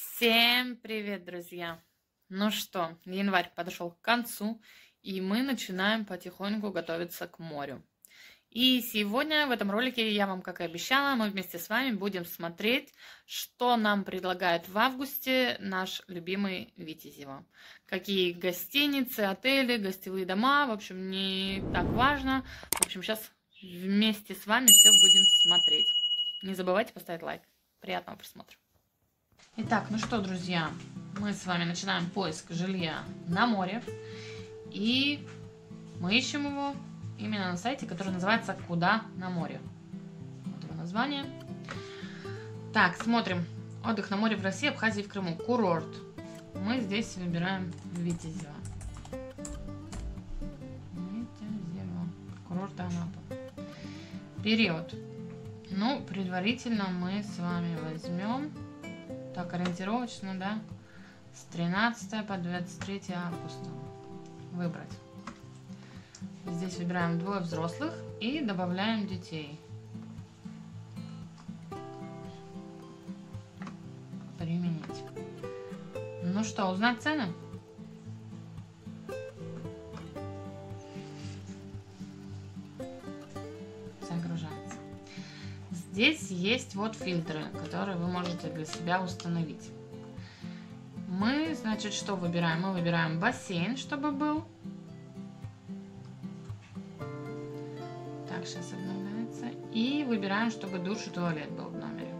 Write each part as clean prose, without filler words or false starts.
Всем привет, друзья! Ну что, январь подошел к концу, и мы начинаем потихоньку готовиться к морю. И сегодня в этом ролике я вам, как и обещала, мы вместе с вами будем смотреть, что нам предлагает в августе наш любимый Витязево. Какие гостиницы, отели, гостевые дома, в общем, не так важно. В общем, сейчас вместе с вами все будем смотреть. Не забывайте поставить лайк. Приятного просмотра! Итак, ну что, друзья, мы с вами начинаем поиск жилья на море. И мы ищем его именно на сайте, который называется «Куда на море». Вот его название. Так, смотрим. Отдых на море в России, Абхазии, в Крыму. Курорт. Мы здесь выбираем Витязево. Витязево. Курорт Анапа. Период. Ну, предварительно мы с вами возьмем... Так, ориентировочно, да, с 13 по 23 августа выбрать. Здесь выбираем двое взрослых и добавляем детей. Применить. Ну что, узнать цены? Загружается. Здесь есть вот фильтры, которые вы можете для себя установить. Мы, значит, что выбираем? Мы выбираем бассейн, чтобы был. Так, сейчас обновляется. И выбираем, чтобы душ и туалет был в номере.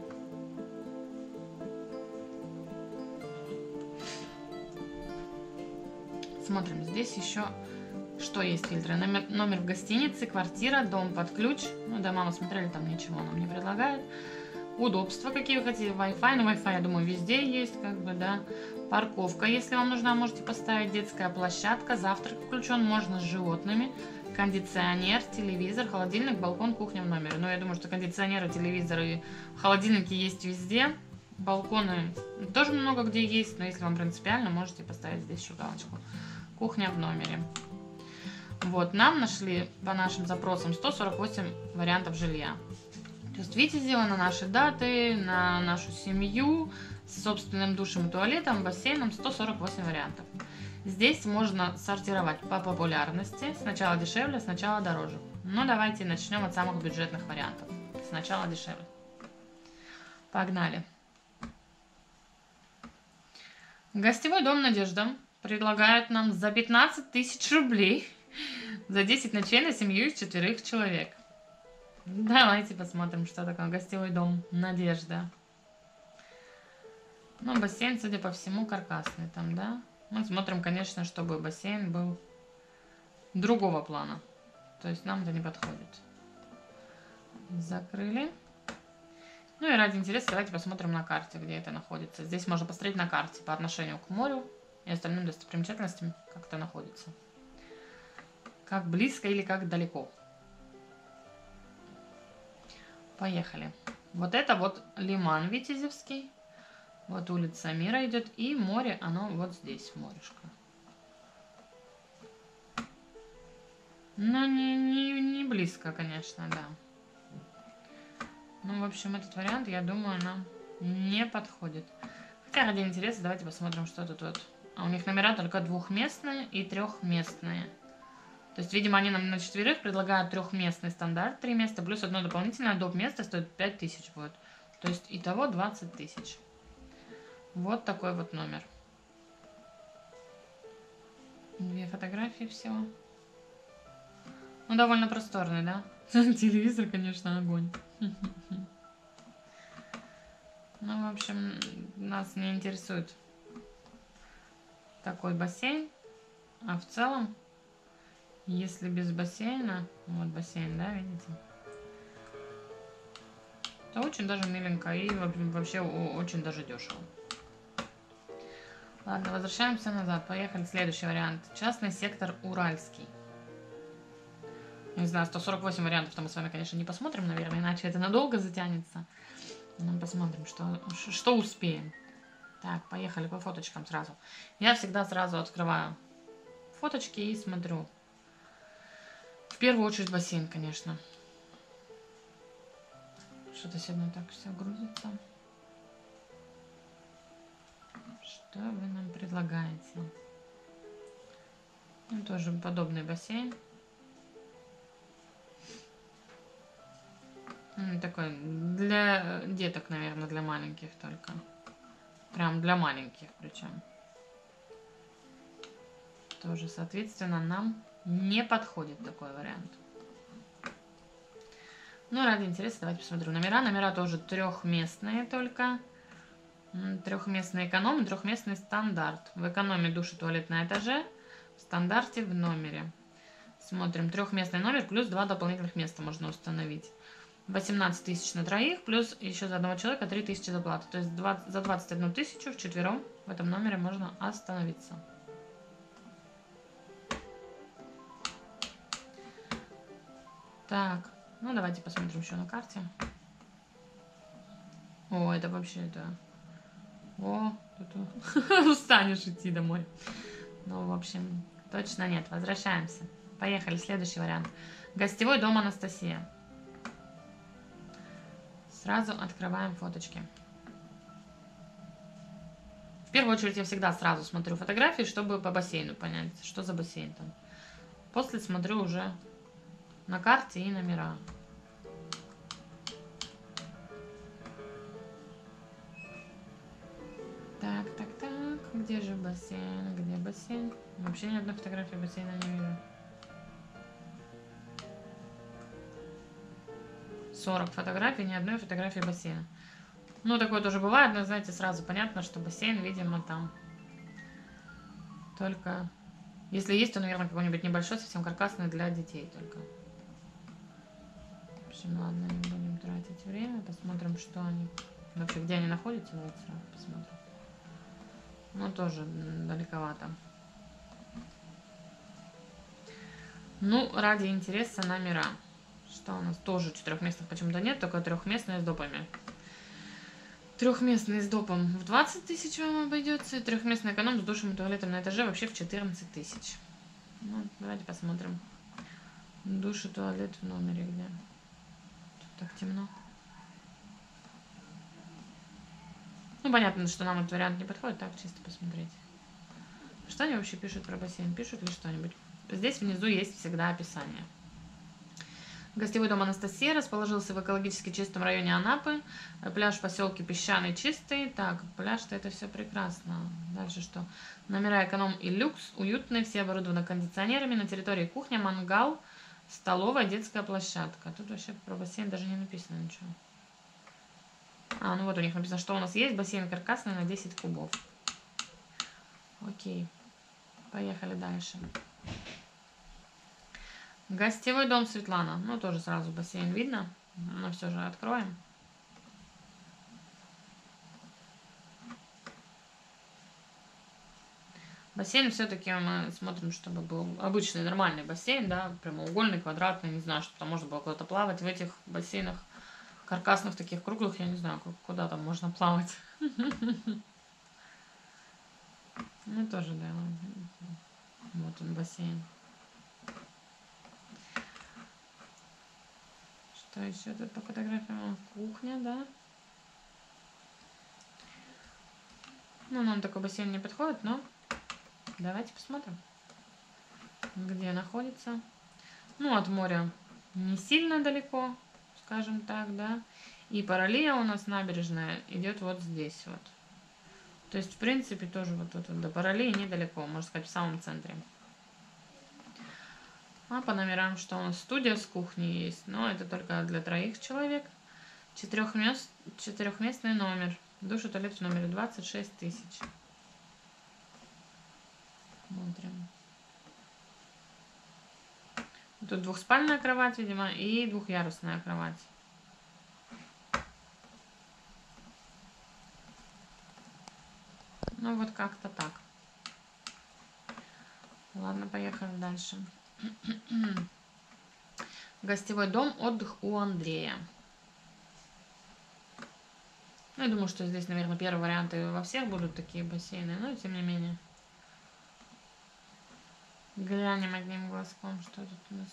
Смотрим, здесь еще что есть фильтры. Номер в гостинице, квартира, дом под ключ. Ну да, мама смотрели, там ничего нам не предлагает. Удобства, какие вы хотите, Wi-Fi. Ну, Wi-Fi, я думаю, везде есть, как бы, да. Парковка, если вам нужна, можете поставить. Детская площадка, завтрак включен, можно с животными. Кондиционер, телевизор, холодильник, балкон, кухня в номере. Но я думаю, что кондиционеры, телевизоры и холодильники есть везде. Балконы тоже много где есть, но если вам принципиально, можете поставить здесь еще галочку. Кухня в номере. Вот, нам нашли по нашим запросам 148 вариантов жилья. То есть Витязево на наши даты, на нашу семью, с собственным душем и туалетом, бассейном 148 вариантов. Здесь можно сортировать по популярности. Сначала дешевле, сначала дороже. Но давайте начнем от самых бюджетных вариантов. Сначала дешевле. Погнали. Гостевой дом «Надежда» предлагает нам за 15 тысяч рублей за 10 ночей на семью из 4 человек. Давайте посмотрим, что такое гостевой дом «Надежда». Ну, бассейн, судя по всему, каркасный там, да? Мы смотрим, конечно, чтобы бассейн был другого плана. То есть нам это не подходит. Закрыли. Ну и ради интереса давайте посмотрим на карте, где это находится. Здесь можно посмотреть на карте по отношению к морю и остальным достопримечательностям, как это находится. Как близко или как далеко. Поехали. Вот это вот лиман Витязевский. Вот улица Мира идет. И море, оно вот здесь, морешко. Но не близко, конечно, да. Ну, в общем, этот вариант, я думаю, нам не подходит. Хотя, ради интереса, давайте посмотрим, что тут вот. А у них номера только двухместные и трехместные. То есть, видимо, они нам на 4 предлагают трехместный стандарт, 3 места, плюс одно дополнительное, доп. Место стоит 5000 будет. То есть, итого 20 тысяч. Вот такой вот номер. 2 фотографии всего. Ну, довольно просторный, да? Телевизор, конечно, огонь. Ну, в общем, нас не интересует такой бассейн. А в целом, если без бассейна, вот бассейн, да, видите? То очень даже миленько и вообще очень даже дешево. Ладно, возвращаемся назад. Поехали. Следующий вариант. Частный сектор Уральский. Не знаю, 148 вариантов-то мы с вами, конечно, не посмотрим, наверное, иначе это надолго затянется. Но посмотрим, что успеем. Так, поехали по фоточкам сразу. Я всегда сразу открываю фоточки и смотрю. В первую очередь бассейн, конечно. Что-то сегодня так все грузится. Что вы нам предлагаете? Ну, тоже подобный бассейн. Такой для деток, наверное, для маленьких только. Прям для маленьких причем. Тоже, соответственно, нам не подходит такой вариант. Ну, ради интереса, давайте посмотрю номера. Номера тоже трехместные только. Трехместный эконом, трехместный стандарт. В экономе душ и туалет на этаже, в стандарте в номере. Смотрим, трехместный номер плюс 2 дополнительных места можно установить. 18 тысяч на троих, плюс еще за одного человека 3 тысячи заплаты. То есть за 21 тысячу вчетвером в этом номере можно остановиться. Так, ну давайте посмотрим еще на карте. О, это вообще это... О, тут устанешь идти домой. Ну, в общем, точно нет. Возвращаемся. Поехали, следующий вариант. Гостевой дом Анастасия. Сразу открываем фоточки. В первую очередь я всегда сразу смотрю фотографии, чтобы по бассейну понять, что за бассейн там. После смотрю уже на карте и номера. Так, так, так. Где же бассейн? Где бассейн? Вообще ни одной фотографии бассейна не вижу. 40 фотографий, ни одной фотографии бассейна. Ну, такое тоже бывает, но, знаете, сразу понятно, что бассейн, видимо, там только... Если есть, то, наверное, какой-нибудь небольшой, совсем каркасный для детей только. В общем, ладно, не будем тратить время. Посмотрим, что они... Вообще, где они находятся, давайте сразу посмотрим. Ну, тоже далековато. Ну, ради интереса номера. Что у нас? Тоже четырехместных почему-то нет, только трехместные с допами. Трехместный с допом в 20 тысяч вам обойдется. И трехместный эконом с душем и туалетом на этаже вообще в 14 тысяч. Ну, давайте посмотрим. Душ и туалет в номере где? Тут так темно. Ну, понятно, что нам этот вариант не подходит. Так, чисто посмотреть. Что они вообще пишут про бассейн? Пишут ли что-нибудь? Здесь внизу есть всегда описание. Гостевой дом Анастасия расположился в экологически чистом районе Анапы. Пляж в поселке Песчаный чистый. Так, пляж-то это все прекрасно. Дальше что? Номера эконом и люкс. Уютные, все оборудованы кондиционерами. На территории кухня, мангал, столовая, детская площадка. Тут вообще про бассейн даже не написано ничего. А, ну вот у них написано, что у нас есть бассейн каркасный на 10 кубов. Окей. Поехали дальше. Гостевой дом Светлана. Ну, тоже сразу бассейн видно. Но все же откроем. Бассейн все-таки мы смотрим, чтобы был обычный нормальный бассейн, да, прямоугольный, квадратный, не знаю, чтобы там можно было куда-то плавать. В этих бассейнах каркасных таких круглых, я не знаю, куда там можно плавать. Ну, тоже, да. Вот он, бассейн. Что еще тут по фотографиям? Кухня, да? Ну, нам такой бассейн не подходит, но давайте посмотрим, где находится. Ну, от моря не сильно далеко, скажем так, да. И параллеля у нас набережная идет вот здесь вот. То есть, в принципе, тоже вот тут до параллели недалеко, можно сказать, в самом центре. А по номерам, что у нас студия с кухней есть, но это только для 3 человек. Четырехместный номер. Душ и туалет в номере 26 тысяч. Смотрим. Тут двухспальная кровать, видимо, и двухъярусная кровать. Ну вот как-то так. Ладно, поехали дальше. Гостевой дом, отдых у Андрея. Ну, я думаю, что здесь, наверное, первые варианты во всех будут такие бассейны, но тем не менее. Глянем одним глазком, что тут у нас.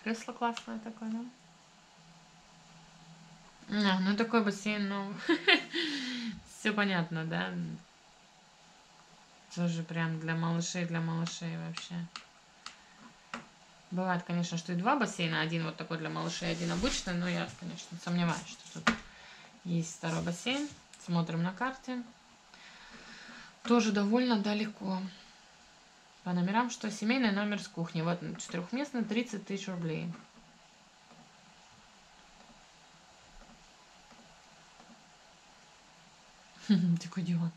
Кресло классное такое, да? Ну такой бассейн, ну... Все понятно, да? Тоже прям для малышей вообще. Бывает, конечно, что и два бассейна. Один вот такой для малышей, один обычный. Но я, конечно, сомневаюсь, что тут есть второй бассейн. Смотрим на карте. Тоже довольно далеко. По номерам, что семейный номер с кухней. Вот четырехместный, 30 тысяч рублей. Такой диван.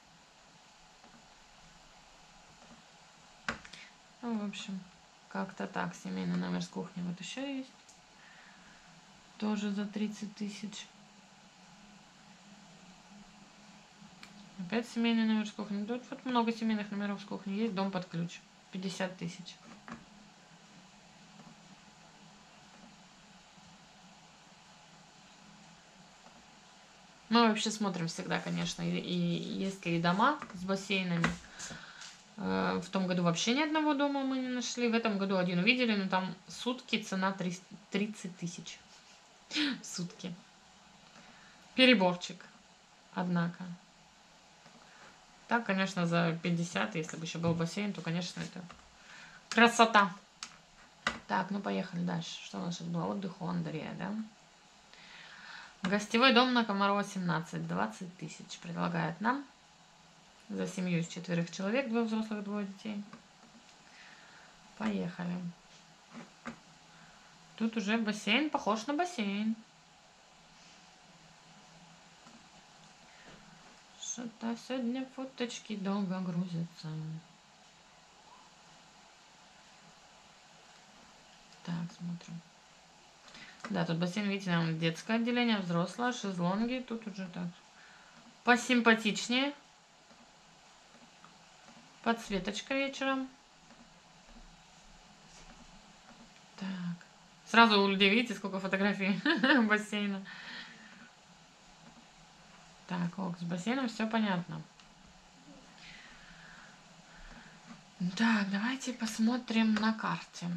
Ну, в общем, как-то так. Семейный номер с кухней вот еще есть. Тоже за 30 тысяч. Опять семейный номер с кухней. Тут вот много семейных номеров с кухней. Есть дом под ключ. 50 тысяч. Мы вообще смотрим всегда, конечно, и есть ли дома с бассейнами. В том году вообще ни одного дома мы не нашли. В этом году один увидели, но там сутки цена 30 тысяч. Сутки. Переборчик, однако. Так, конечно, за 50, если бы еще был бассейн, то, конечно, это красота. Так, ну поехали дальше. Что у нас сейчас было? Отдых у Андрея, да? Гостевой дом на Комарова 17. 20 тысяч предлагает нам. За семью из 4 человек, 2 взрослых, 2 детей. Поехали. Тут уже бассейн, похож на бассейн. Что-то сегодня фоточки долго грузятся. Так, смотрим. Да, тут бассейн, видите, там детское отделение, взрослое, шезлонги. Тут уже так посимпатичнее. Подсветочка вечером. Так. Сразу у людей, видите, сколько фотографий бассейна. Так, ок, с бассейном все понятно. Так, давайте посмотрим на карте.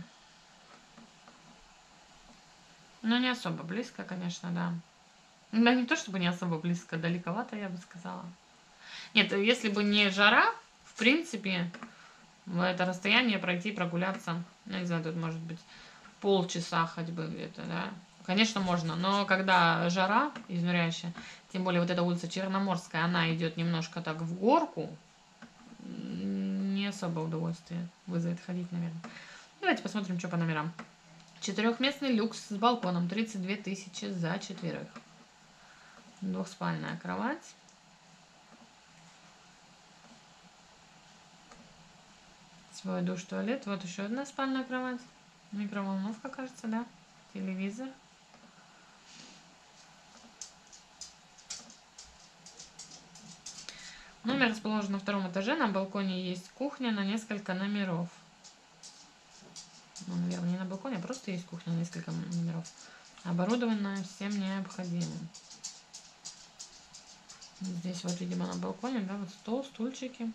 Ну, не особо близко, конечно, да. Да, не то чтобы не особо близко, далековато, я бы сказала. Нет, если бы не жара, в принципе, в это расстояние пройти, прогуляться, ну, не знаю, тут может быть полчаса ходьбы где-то, да. Конечно, можно, но когда жара изнуряющая, тем более вот эта улица Черноморская, она идет немножко так в горку, не особо удовольствие вызовет ходить, наверное. Давайте посмотрим, что по номерам. Четырехместный люкс с балконом, 32 тысячи за 4. Двухспальная кровать. Свой душ, туалет. Вот еще одна спальная кровать. Микроволновка, кажется, да? Телевизор. Номер расположен на 2-м этаже. На балконе есть кухня на несколько номеров. Ну, наверное, не на балконе, а просто есть кухня на несколько номеров. Оборудованная всем необходимым. Здесь вот, видимо, на балконе, да, вот стол, стульчики.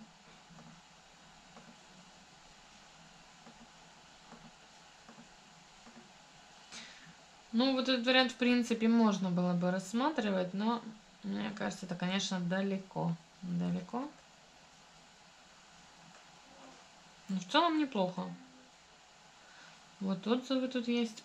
Ну, вот этот вариант, в принципе, можно было бы рассматривать, но мне кажется, это, конечно, далеко. Далеко. Но в целом неплохо. Вот отзывы тут есть.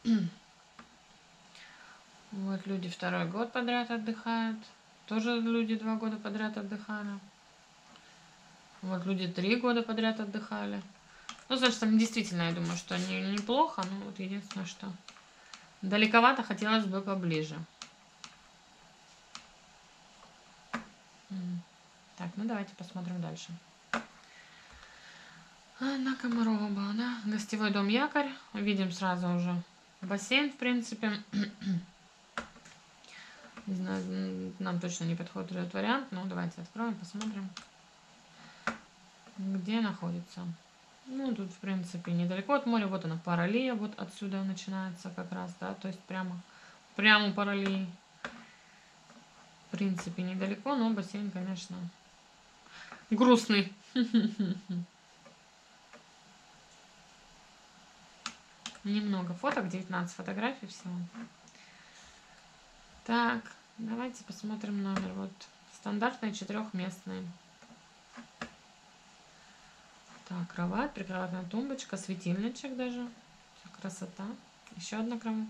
Вот люди 2-й год подряд отдыхают. Тоже люди 2 года подряд отдыхали. Вот люди 3 года подряд отдыхали. Ну, значит, там действительно, я думаю, что неплохо. Ну, вот единственное, что далековато, хотелось бы поближе. Так, ну давайте посмотрим дальше. На Комарова была, да? Гостевой дом Якорь. Видим сразу уже бассейн, в принципе. Не знаю, нам точно не подходит этот вариант. Но давайте откроем, посмотрим, где находится. Ну, тут, в принципе, недалеко от моря. Вот она, Паралия. Вот отсюда начинается как раз, да. То есть прямо у Паралии. В принципе, недалеко, но бассейн, конечно, грустный. Немного фоток, 19 фотографий всего. Так, давайте посмотрим номер. Вот стандартный четырехместный. Так, кровать, прикроватная тумбочка, светильничек даже. Красота. Еще одна кровать.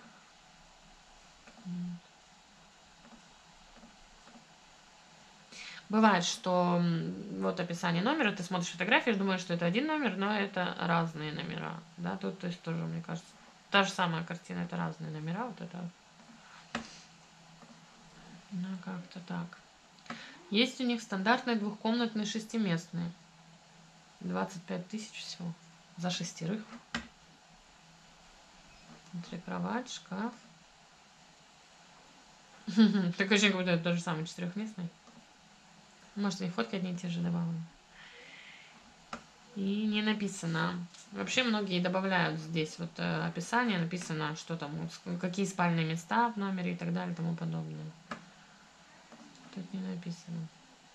Бывает, что вот описание номера, ты смотришь фотографии, думаешь, что это один номер, но это разные номера. Да, тут, то есть тоже, мне кажется, та же самая картина, это разные номера, вот это. Ну, как-то так. Есть у них стандартные двухкомнатные шестиместные. 25 тысяч всего. За 6. Внутри кровать, шкаф. Такое ощущение, как будто это тот же самый четырехместный. Может, и фотки одни и те же добавлены. И не написано. Вообще многие добавляют здесь вот описание, написано, что там, какие спальные места в номере и так далее и тому подобное. Тут не написано.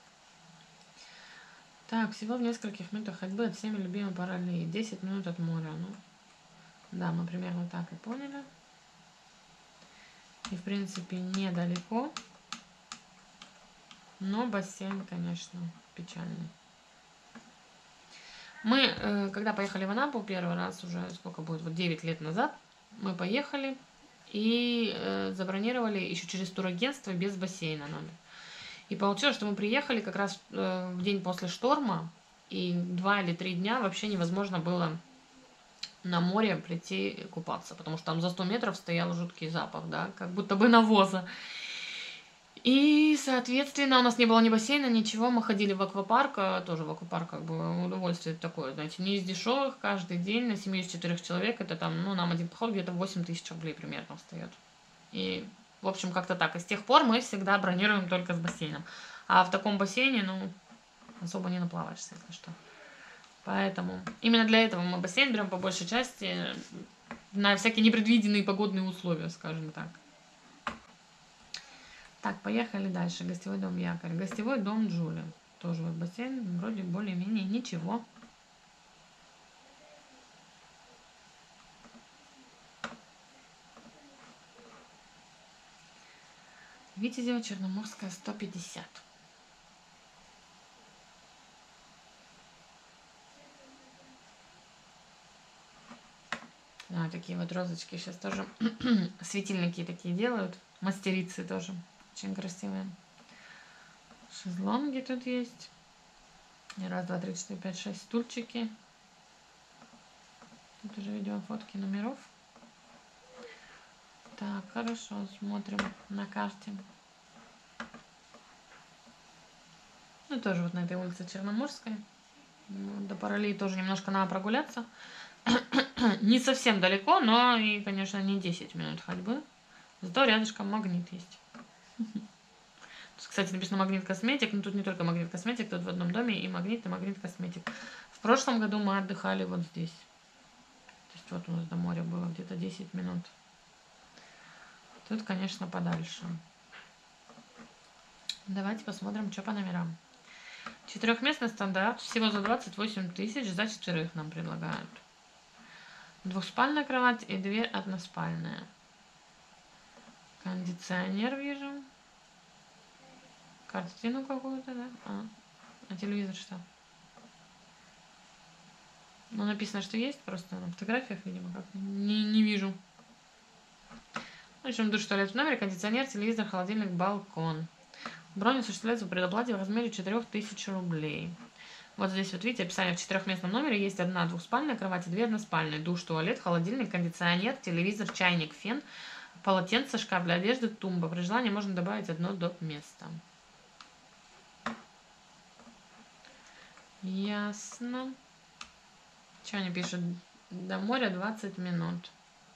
Так, всего в нескольких минутах ходьбы от всеми любимой Паралии. 10 минут от моря. Ну, да, мы примерно так и поняли. И, в принципе, недалеко. Но бассейн, конечно, печальный. Мы, когда поехали в Анапу первый раз, уже сколько будет, вот 9 лет назад, мы поехали и забронировали еще через турагентство без бассейна номер. И получилось, что мы приехали как раз в день после шторма, и 2 или 3 дня вообще невозможно было на море прийти купаться, потому что там за 100 метров стоял жуткий запах, да, как будто бы навоза. И, соответственно, у нас не было ни бассейна, ничего. Мы ходили в аквапарк, тоже в аквапарк как бы удовольствие такое, знаете, не из дешевых, каждый день на семью из 4 человек, это там, ну, нам один поход где-то 8 тысяч рублей примерно встает. И, в общем, как-то так. И с тех пор мы всегда бронируем только с бассейном. А в таком бассейне, ну, особо не наплаваешься, если что. Поэтому именно для этого мы бассейн берем по большей части на всякие непредвиденные погодные условия, скажем так. Так, поехали дальше. Гостевой дом Якорь. Гостевой дом Джули. Тоже вот бассейн, вроде более-менее ничего. Витязева, Черноморская, 150. А, такие вот розочки сейчас тоже. Светильники такие делают. Мастерицы тоже. Очень красивые. Шезлонги тут есть. Раз, два, три, четыре, пять, 6 стульчики. Тут уже видео фотки номеров. Так, хорошо, смотрим на карте. Ну, тоже вот на этой улице Черноморской. До Паралии тоже немножко надо прогуляться. Не совсем далеко, но и, конечно, не 10 минут ходьбы. Зато рядышком Магнит есть. Тут, кстати, написано Магнит Косметик, но тут не только Магнит Косметик, тут в одном доме и Магнит Косметик. В прошлом году мы отдыхали вот здесь. То есть вот у нас до моря было где-то 10 минут. Тут, конечно, подальше. Давайте посмотрим, что по номерам. Четырехместный стандарт. Всего за 28 тысяч. За 4 нам предлагают. Двухспальная кровать и 2 односпальные. Кондиционер вижу. Картину какую-то, да? А телевизор что? Ну, написано, что есть, просто на фотографиях, видимо, как не вижу. В общем, душ, туалет в номере, кондиционер, телевизор, холодильник, балкон. Бронь осуществляется в предоплате в размере 4000 рублей. Вот здесь вот видите описание: в четырехместном номере есть 1 двухспальная кровать и 2 односпальные. Душ, туалет, холодильник, кондиционер, телевизор, чайник, фен, полотенце, шкаф для одежды, тумба. При желании можно добавить 1 доп. Место. Ясно. Что они пишут? До моря 20 минут.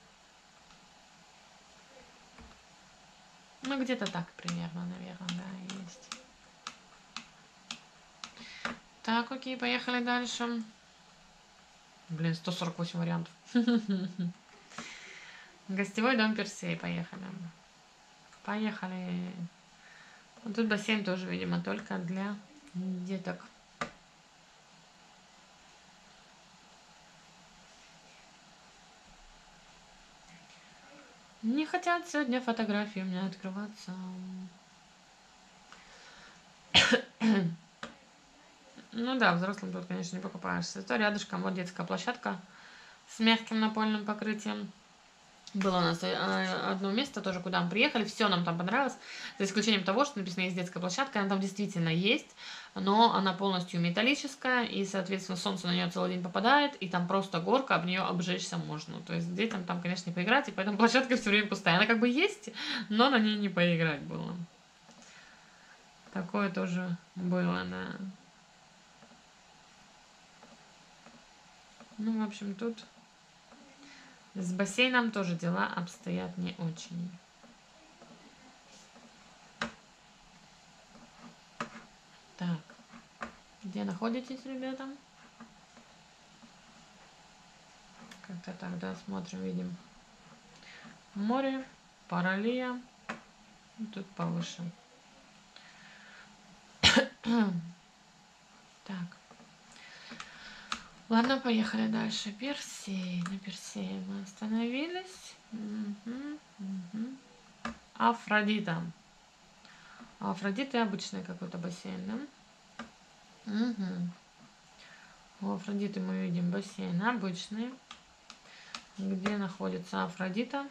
Ну, где-то так примерно, наверное, да, есть. Так, окей, поехали дальше. Блин, 148 вариантов. Гостевой дом Персей, поехали. Поехали. Вот тут бассейн тоже, видимо, только для деток. Не хотят сегодня фотографии у меня открываться. Ну да, взрослым тут, конечно, не покупаешься. Зато рядышком вот детская площадка с мягким напольным покрытием. Было у нас одно место тоже, куда мы приехали, все нам там понравилось, за исключением того, что написано есть детская площадка, она там действительно есть, но она полностью металлическая, и, соответственно, солнце на нее целый день попадает, и там просто горка, об нее обжечься можно. То есть детям там, конечно, не поиграть, и поэтому площадка все время пустая. Она как бы есть, но на ней не поиграть было. Такое тоже было, да. Ну, в общем, тут с бассейном тоже дела обстоят не очень. Так, где находитесь, ребята? Как-то так, да, смотрим, видим. Море, Паралия. Тут повыше. Так. Ладно, поехали дальше. Персей. На Персее мы остановились. Афродита. Афродиты обычный какой-то бассейн, да? У Афродиты мы видим бассейн обычный. Где находится Афродита?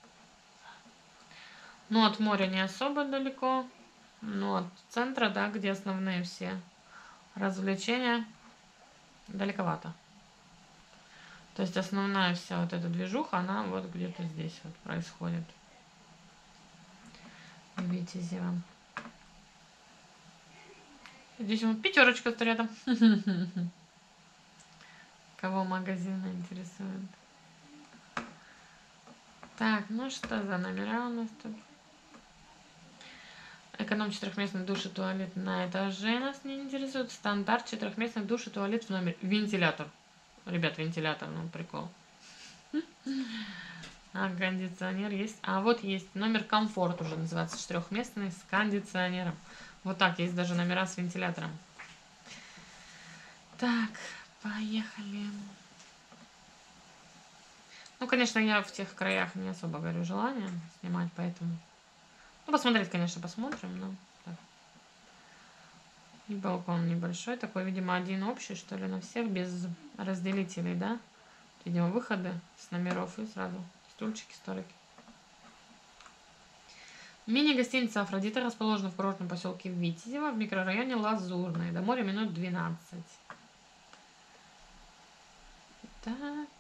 Ну, от моря не особо далеко. Но от центра, да, где основные все развлечения, далековато. То есть основная вся вот эта движуха, она вот где-то здесь вот происходит. Витязева. Здесь вот пятерочка стоит рядом. Кого магазины интересует. Так, ну что за номера у нас тут? Эконом 4-местный душ и туалет на этаже нас не интересует. Стандарт 4-местный душ и туалет в номер. Вентилятор. Ребят, вентилятор, ну прикол. А кондиционер есть. А вот есть номер комфорт уже называется, 4-местный с кондиционером. Вот так, есть даже номера с вентилятором. Так, поехали. Ну, конечно, я в тех краях не особо горю желанием снимать, поэтому... Ну, посмотреть, конечно, посмотрим, но... Так. И балкон небольшой, такой, видимо, один общий, что ли, на всех, без разделителей, да? Видимо, выходы с номеров и сразу стульчики, столики. Мини-гостиница «Афродита» расположена в курортном поселке Витязево в микрорайоне Лазурный. До моря минут 12. Так.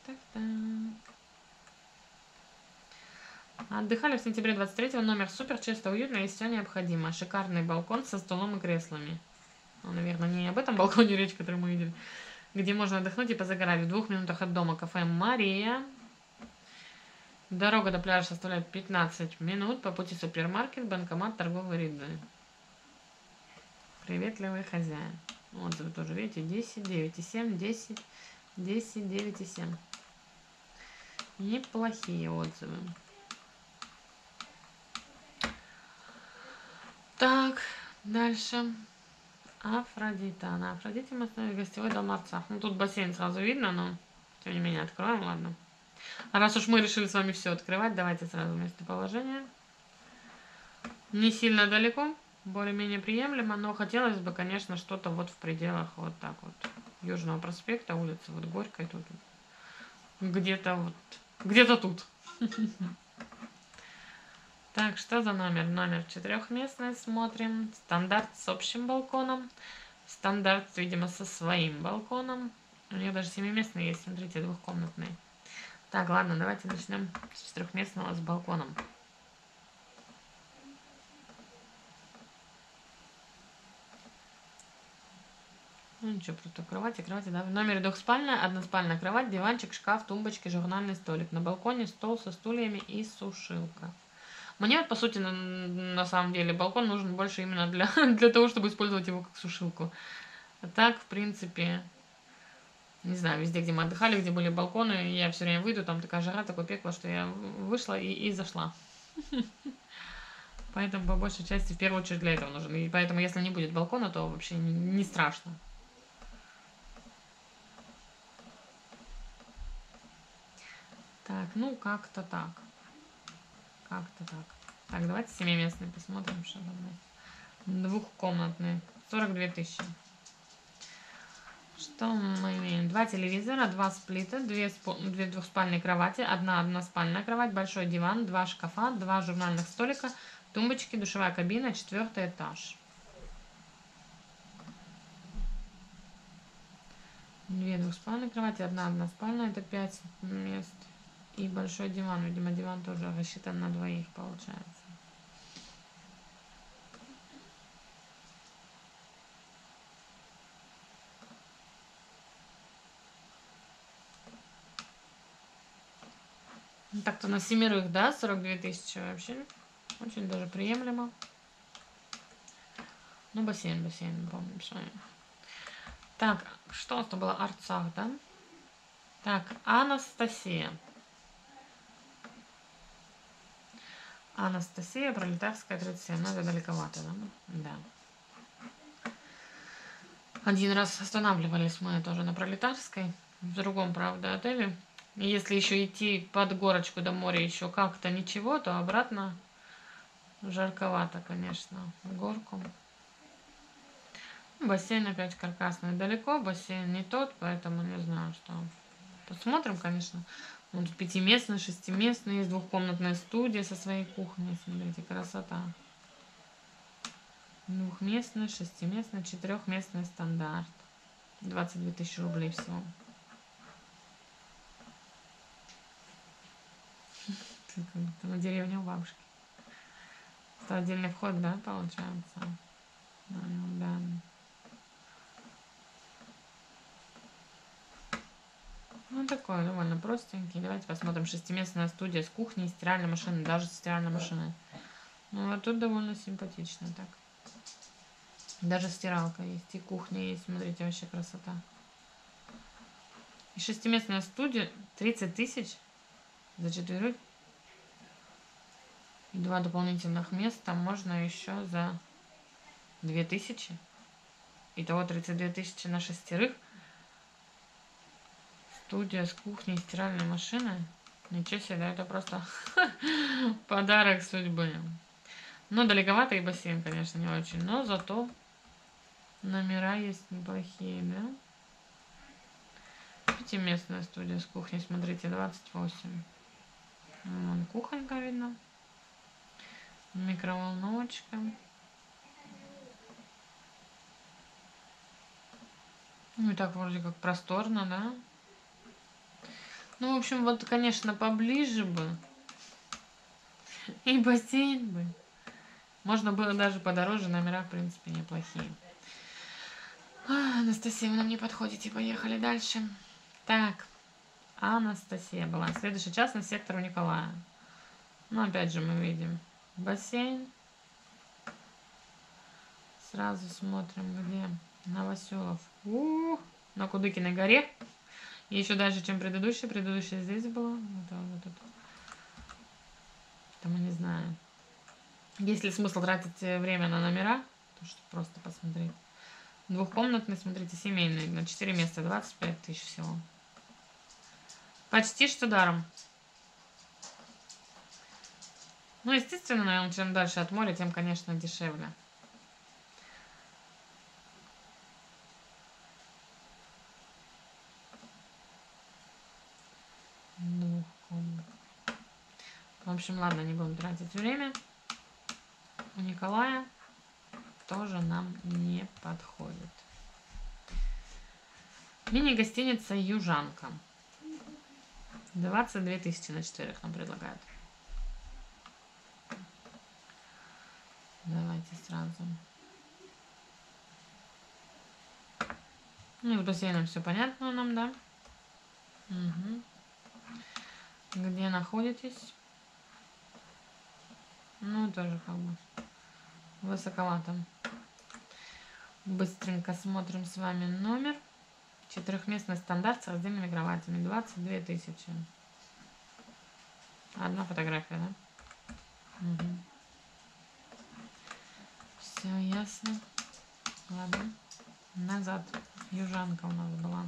Отдыхали в сентябре 23-го. Номер супер, чисто, уютно, есть все необходимое. Шикарный балкон со столом и креслами. Ну, наверное, не об этом балконе речь, который мы видели. Где можно отдохнуть и позагорать. В 2 минутах от дома кафе «Мария». Дорога до пляжа составляет 15 минут. По пути супермаркет, банкомат, торговые ряды. Приветливый хозяин. Отзывы тоже, видите, 10, 9,7, 10, 10, 9,7. Неплохие отзывы. Так, дальше. Афродита. На Афродите мы остановились, гостевой дом Арцах. Ну, тут бассейн сразу видно, но тем не менее откроем, ладно. А раз уж мы решили с вами все открывать, давайте сразу местоположение. Не сильно далеко, более-менее приемлемо, но хотелось бы, конечно, что-то вот в пределах вот так вот. Южного проспекта, улицы вот Горькой тут. Где-то вот, где-то тут. Так, что за номер? Номер 4-местный смотрим. Стандарт с общим балконом. Стандарт, видимо, со своим балконом. У нее даже 7-местный есть, смотрите, 2-комнатный. Так, ладно, давайте начнем с 4-местного с балконом. Ну ничего, просто кровати, да. В номере двухспальная, односпальная кровать, диванчик, шкаф, тумбочки, журнальный столик. На балконе стол со стульями и сушилка. Мне вот, по сути, на самом деле, балкон нужен больше именно для того, чтобы использовать его как сушилку. А так, в принципе, не знаю, везде, где мы отдыхали, где были балконы, я все время выйду, там такая жара, такое пекло, что я вышла и зашла. Поэтому, по большей части, в первую очередь для этого нужен. И поэтому, если не будет балкона, то вообще не страшно. Так, ну как-то так. Как-то так. Так, давайте семиместный посмотрим, что там. Двухкомнатный. 42 тысячи. Что мы имеем? 2 телевизора, 2 сплита, 2 двухспальные кровати, одна односпальная кровать, большой диван, 2 шкафа, 2 журнальных столика, тумбочки, душевая кабина, 4-й этаж. 2 двухспальные кровати, одна односпальная, это 5 мест. И большой диван, видимо, диван тоже рассчитан на двоих, получается. Ну, так-то на 7, да, 42 тысячи вообще. Очень даже приемлемо. Ну, бассейн, помним с вами. Так, что это было? Арцах, да? Так, Анастасия. Анастасия, Пролетарская, 37. Ну, это далековато, да? Да. Один раз останавливались мы тоже на Пролетарской. В другом, правда, отеле. И если еще идти под горочку до моря еще как-то ничего, то обратно жарковато, конечно, в горку. Бассейн опять каркасный. Далеко бассейн не тот, поэтому не знаю, что. Посмотрим, конечно. Он тут 5-местный, 6-местный, есть двухкомнатная студия со своей кухней. Смотрите, красота. 2-местный, 6-местный, 4-местный стандарт. 22 тысячи рублей всего. На деревне у бабушки. Это отдельный вход, да, получается? Да. Ну, такой довольно простенький. Давайте посмотрим. 6-местная студия с кухней, стиральной машиной, даже с стиральной машиной. Ну, а тут довольно симпатично так. Даже стиралка есть, и кухня есть. Смотрите, вообще красота. И 6-местная студия 30 тысяч за 4. И 2 дополнительных места можно еще за 2000. Итого 32 тысячи на 6. Студия с кухней, стиральной машиной. Ничего себе, да, это просто подарок судьбы. Ну, далековато и бассейн, конечно, не очень. Но зато номера есть неплохие, да? 5-местная студия с кухней, смотрите, 28. Вон кухонька видно. Микроволновочка. Ну и так вроде как просторно, да? Ну, в общем, вот, конечно, поближе бы. И бассейн бы. Можно было даже подороже, номера, в принципе, неплохие. Анастасия, вы нам не подходите, поехали дальше. Так, Анастасия была. Следующая частный сектор у Николая. Ну, опять же, мы видим бассейн. Сразу смотрим, где Новоселов. На Кудыкиной горе. И еще дальше, чем предыдущий. Предыдущий здесь было. Вот это. Это мы не знаем. Есть ли смысл тратить время на номера? То, что просто посмотреть. Двухкомнатный, смотрите, семейный. На 4 места 25 тысяч всего. Почти что даром. Ну, естественно, наверное, чем дальше от моря, тем, конечно, дешевле. В общем, ладно, не будем тратить время. У Николая тоже нам не подходит. Мини-гостиница «Южанка». 22 тысячи на 4 нам предлагают. Давайте сразу. Ну, с бассейном все понятно нам, да? Угу. Где находитесь? Ну, тоже как бы высоковато. Быстренько смотрим с вами номер. 4-местный стандарт с раздельными кроватями. 22 тысячи. Одна фотография, да? Угу. Все ясно. Ладно. Назад. Южанка у нас была.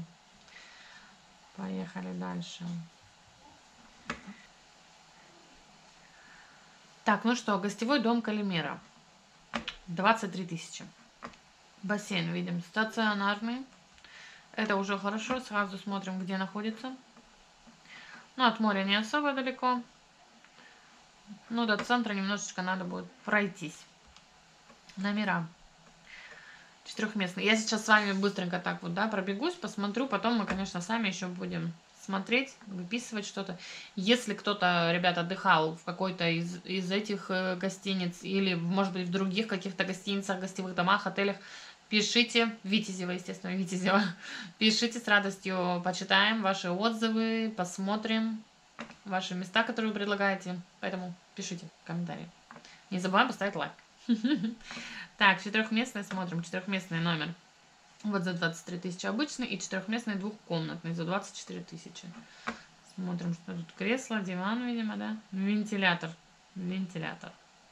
Поехали дальше. Так, ну что, гостевой дом Калимера. 23 тысячи. Бассейн, видим, стационарный. Это уже хорошо. Сразу смотрим, где находится. Ну, от моря не особо далеко. Ну, до центра немножечко надо будет пройтись. Номера. Четырехместный. Я сейчас с вами быстренько так вот, да, пробегусь, посмотрю. Потом мы, конечно, сами еще будем смотреть, выписывать что-то. Если кто-то, ребят, отдыхал в какой-то из этих гостиниц или, может быть, в других каких-то гостиницах, гостевых домах, отелях, пишите, Витязева, естественно, Витязева, пишите с радостью, почитаем ваши отзывы, посмотрим ваши места, которые вы предлагаете. Поэтому пишите комментарии. Не забываем поставить лайк. Так, четырехместный смотрим, четырехместный номер. Вот за 23 тысячи обычный и четырехместный двухкомнатный за 24 тысячи. Смотрим, что тут. Кресло, диван, видимо, да? Вентилятор. Вентилятор.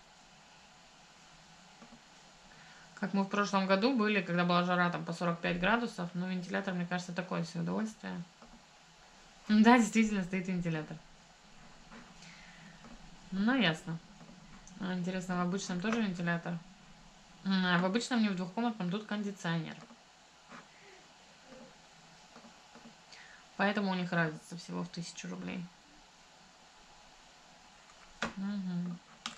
Как мы в прошлом году были, когда была жара там по 45 градусов. Но вентилятор, мне кажется, такое все удовольствие. Да, действительно стоит вентилятор. Ну, ясно. Интересно, в обычном тоже вентилятор? В обычном, не в двухкомнатном, тут кондиционер. Поэтому у них разница всего в 1000 рублей. Угу.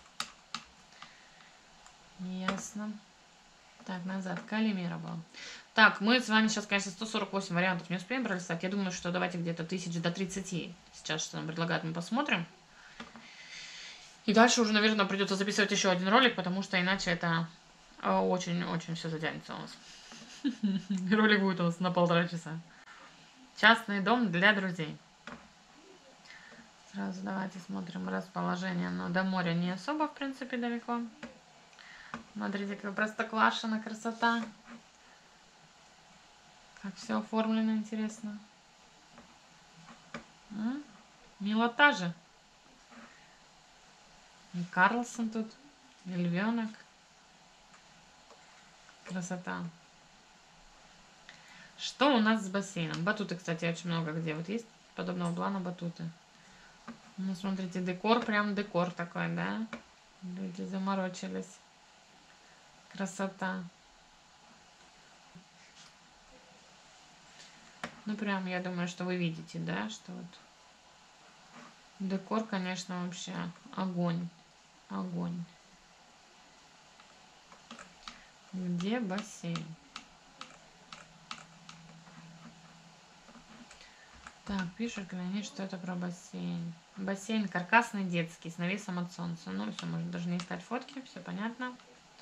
Ясно. Так, назад. Калимера был. Так, мы с вами сейчас, конечно, 148 вариантов не успеем пролистать. Я думаю, что давайте где-то 1000 до 30. Сейчас что нам предлагают, мы посмотрим. И дальше уже, наверное, придется записывать еще один ролик, потому что иначе это очень-очень все затянется у нас. Ролик будет у нас на 1,5 часа. Частный дом для друзей. Сразу давайте смотрим расположение. Но до моря не особо, в принципе, далеко. Смотрите, как простоквашина, красота. Как все оформлено, интересно. Милота же. И Карлсон тут, и львенок. Красота. Что у нас с бассейном? Батуты, кстати, очень много где. Вот есть подобного плана батуты. Ну, смотрите, декор, прям декор такой, да? Люди заморочились. Красота. Ну, прям, я думаю, что вы видите, да, что вот декор, конечно, вообще огонь. Огонь. Где бассейн? Так, пишет Леонид, что это про бассейн. Бассейн каркасный, детский, с навесом от солнца. Ну, все, можно даже не искать фотки, все понятно.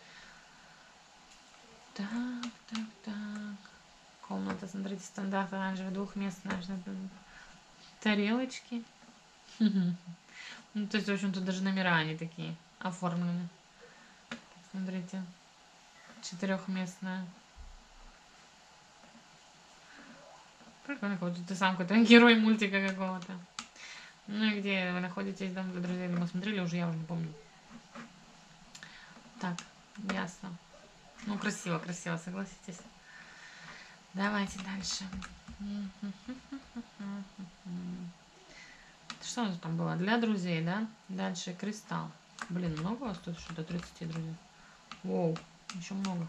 Так, так, так. Комната, смотрите, стандарт оранжевый, двухместная. Тарелочки. Ну, то есть, в общем, тут даже номера они такие оформлены. Смотрите. Четырехместная. Прикольно, как будто ты сам какой-то герой мультика какого-то. Ну и где вы находитесь, дом для друзей? Мы смотрели уже, я уже не помню. Так, ясно. Ну, красиво, красиво, согласитесь. Давайте дальше. Что у нас там было? Для друзей, да? Дальше кристалл. Блин, много у вас тут что-то 30 друзей? Воу, еще много.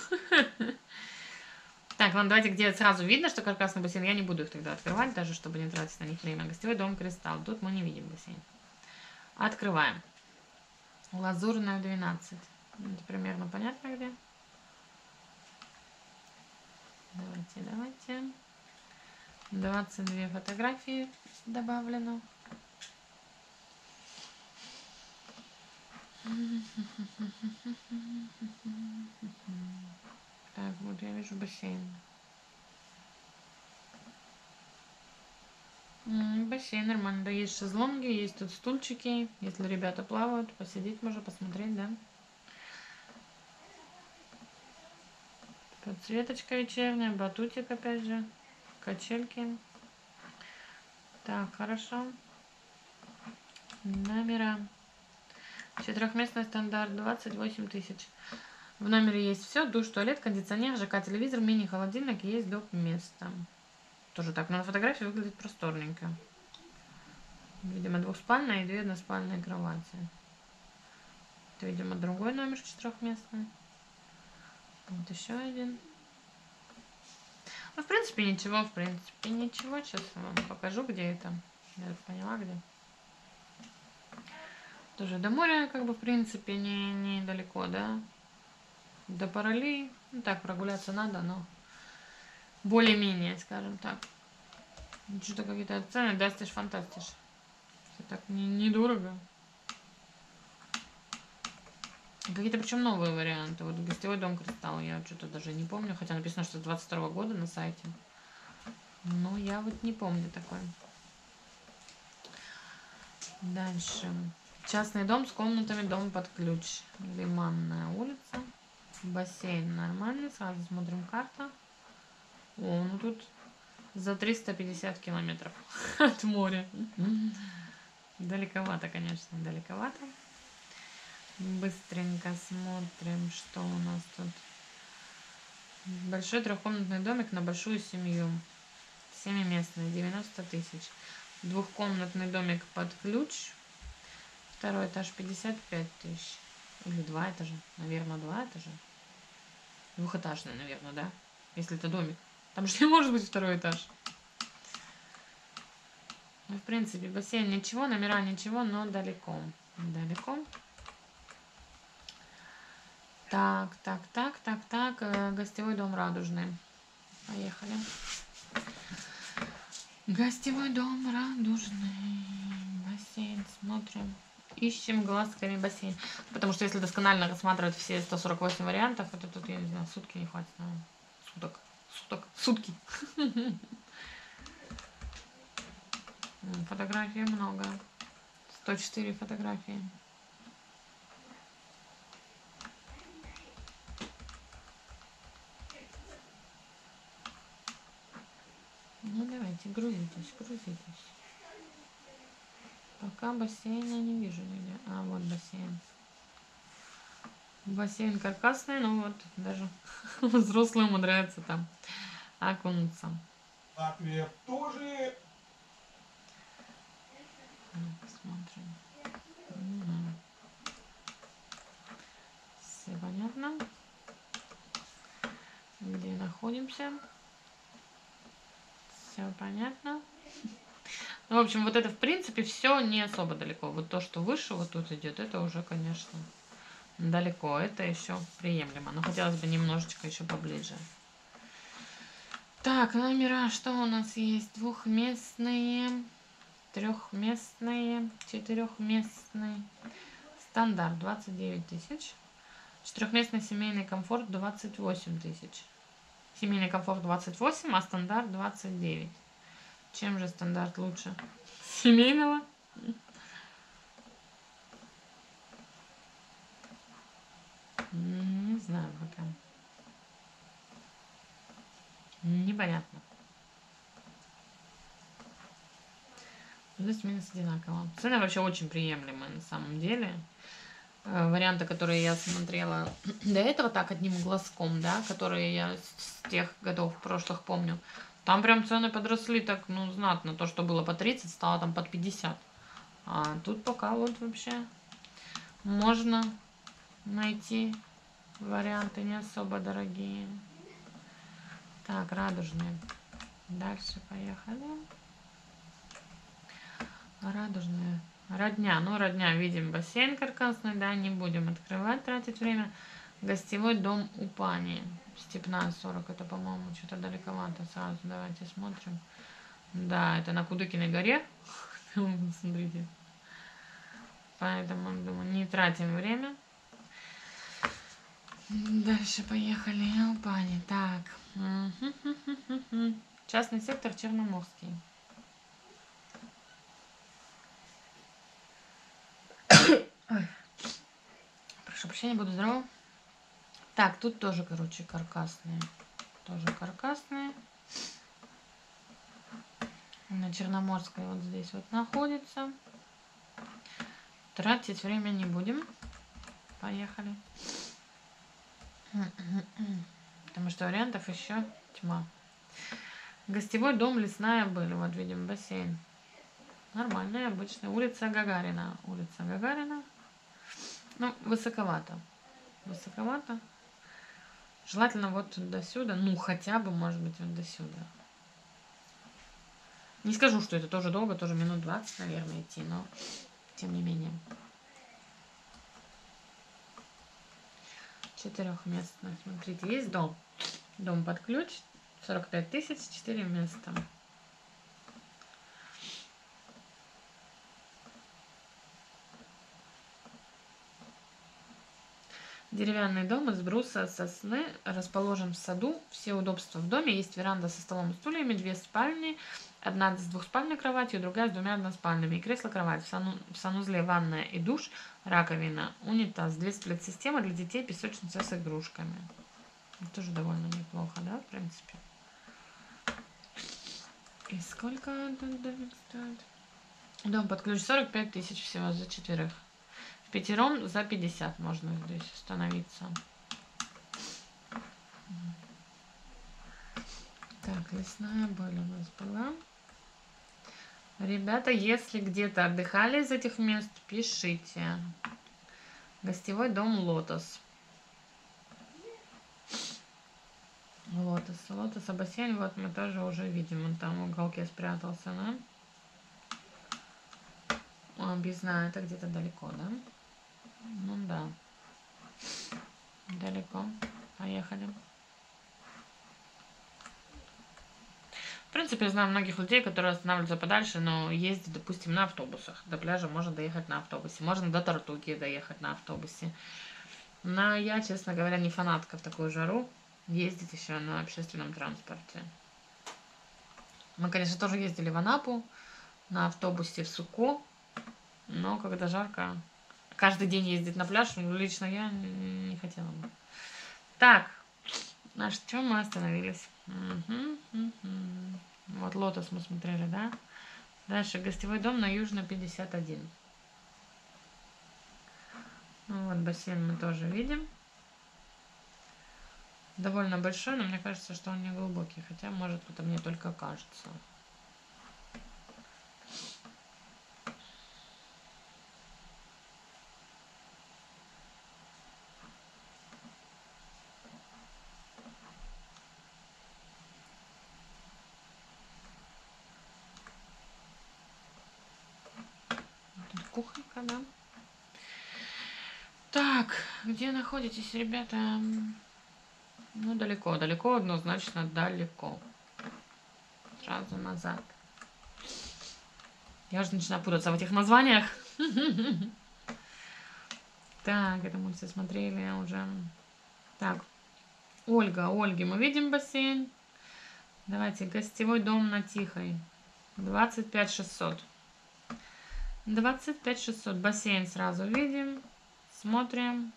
Так, ладно, давайте, где сразу видно, что каркасный бассейн, я не буду их тогда открывать, даже чтобы не тратить на них время. Гостевой дом Кристалл. Тут мы не видим бассейн. Открываем. Лазурная 12. Это примерно понятно где. Давайте. 22 фотографии добавлено. Так, вот я вижу бассейн. Бассейн нормально, да, есть шезлонги, есть тут стульчики. Если ребята плавают, посидеть можно, посмотреть, да. Подсветочка вечерняя, батутик опять же, качельки. Так, хорошо. Номера. Четырехместный стандарт, 28 тысяч. В номере есть все, душ, туалет, кондиционер, ЖК, телевизор, мини-холодильник, есть доп. Место. Тоже так, но на фотографии выглядит просторненько. Видимо, двухспальная и 2 односпальные кровати. Это, видимо, другой номер четырехместный. Вот еще один. Ну, в принципе, ничего, Сейчас я вам покажу, где это. Я поняла, где. Тоже до моря, как бы, в принципе, недалеко, да. До Паралей. Ну, так, прогуляться надо, но более-менее, скажем так. Что-то какие-то цены, дастишь, фантастиш. Все так недорого. Какие-то причем новые варианты. Вот гостевой дом Кристалл, я что-то даже не помню. Хотя написано, что с 22 года на сайте. Но я вот не помню такой. Дальше. Частный дом с комнатами, дом под ключ. Лиманная улица. Бассейн нормальный. Сразу смотрим карта. О, ну тут за 350 километров от моря. Далековато, конечно, далековато. Быстренько смотрим, что у нас тут. Большой трехкомнатный домик на большую семью. Семиместный, 90 тысяч. Двухкомнатный домик под ключ. Второй этаж 55 тысяч. Или 2 этажа. Наверное, 2 этажа. Двухэтажный, наверное, да? Если это домик. Там же не может быть второй этаж. Ну, в принципе, бассейн ничего, номера ничего, но далеко. Далеко. Так. Гостевой дом Радужный. Поехали. Гостевой дом Радужный. Бассейн. Смотрим. Ищем глазками бассейн. Потому что если досконально рассматривать все 148 вариантов, это тут, я не знаю, сутки не хватит. Сутки. Фотографий много. 104 фотографии. Ну давайте, грузитесь. Пока бассейна не вижу нигде. А, вот бассейн. Бассейн каркасный, ну вот, даже взрослые умудряются там окунуться. Латвия тоже. Посмотрим. Все понятно. Где находимся? Все понятно. Ну, в общем, вот это, в принципе, все не особо далеко. Вот то, что выше вот тут идет, это уже, конечно, далеко. Это еще приемлемо. Но хотелось бы немножечко еще поближе. Так, номера. Что у нас есть? Двухместные, трехместные, четырехместные. Стандарт 29 тысяч. Четырехместный семейный комфорт 28 тысяч. Семейный комфорт 28, а стандарт 29. Чем же стандарт лучше семейного? Не знаю пока. Непонятно. Плюс-минус одинаково. Цены вообще очень приемлемые на самом деле. Варианты, которые я смотрела до этого так одним глазком, да, которые я с тех годов прошлых помню. Там прям цены подросли так, ну, знатно. То, что было по 30, стало там под 50. А тут пока вот вообще можно найти варианты не особо дорогие. Так, радужные. Дальше поехали. Радужные. Родня. Ну, родня, видим бассейн каркасный, да, не будем открывать, тратить время. Гостевой дом у Пани. Степная 40, это, по-моему, что-то далековато. Сразу давайте смотрим. Да, это на Кудыкиной горе. Смотрите. Поэтому, думаю, не тратим время. Дальше поехали. У Пани. Так. Частный сектор Черноморский. Ой. Прошу прощения, буду здорова. Так, тут тоже, короче, каркасные. Тоже каркасные. На Черноморской вот здесь вот находится. Тратить время не будем. Поехали. Потому что вариантов еще тьма. Гостевой дом Лесная были. Вот видим бассейн. Нормальный, обычный. Улица Гагарина. Улица Гагарина. Ну, высоковато. Высоковато. Желательно вот до сюда. Ну, хотя бы, может быть, вот до сюда. Не скажу, что это тоже долго, тоже минут 20, наверное, идти, но тем не менее. Четырехместный. Смотрите, есть дом. Дом под ключ. 45 тысяч, 4 места. Деревянный дом из бруса сосны расположен в саду. Все удобства в доме. Есть веранда со столом и стульями, 2 спальни. Одна с двухспальной кроватью, другая с 2 односпальными. И кресло-кровать. В санузле ванная и душ, раковина, унитаз. 2 сплит-системы для детей, песочница с игрушками. Тоже довольно неплохо, да, в принципе. И сколько этот домик стоит? Дом под ключ 45 тысяч всего за 4. Впятером за 50 можно здесь остановиться. Так, лесная боль у нас была. Ребята, если где-то отдыхали из этих мест, пишите. Гостевой дом Лотос. Лотос, бассейн, вот мы тоже уже видим. Он там в уголке спрятался, да? Объездная, это где-то далеко, да? Ну да. Далеко. Поехали. В принципе, я знаю многих людей, которые останавливаются подальше, но ездят, допустим, на автобусах. До пляжа можно доехать на автобусе. Можно до Тартуги доехать на автобусе. Но я, честно говоря, не фанатка в такую жару ездить еще на общественном транспорте. Мы, конечно, тоже ездили в Анапу на автобусе в Суко, но когда жарко, каждый день ездить на пляж, лично я не хотела бы. Так, на чем мы остановились? Вот Лотос мы смотрели, да? Дальше гостевой дом на Южной 51. Ну, вот бассейн мы тоже видим. Довольно большой, но мне кажется, что он не глубокий. Хотя, может, это мне только кажется. Тут кухонька, да? Так, где находитесь, ребята? Ну, далеко, далеко, однозначно далеко. Сразу назад. Я уже начинаю путаться в этих названиях. Так, это мы все смотрели уже. Так, Ольги мы видим бассейн. Давайте, гостевой дом на Тихой. 25 600. 25 600. Бассейн сразу видим. Смотрим.